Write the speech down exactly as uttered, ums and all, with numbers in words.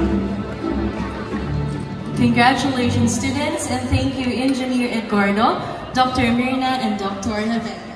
Congratulations, students, and thank you, Engineer Eduardo, Doctor Mirna, and Doctor Javier.